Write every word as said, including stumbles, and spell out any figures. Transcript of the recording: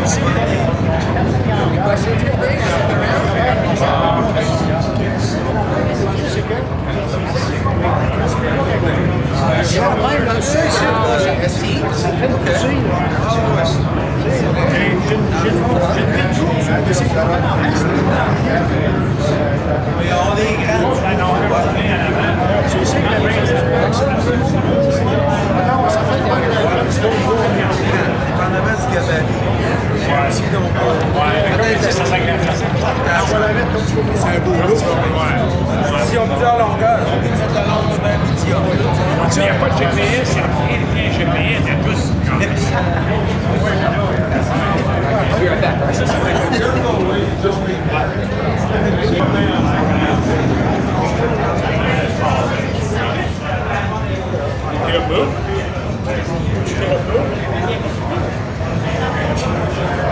C'est un beau lot. Si on plusieurs longueurs, on peut mettre la longue sur un outil. Il n'y a pas de G P S, il n'y a rien de G P S, il y a tous. Tu vas move? Tu vas move?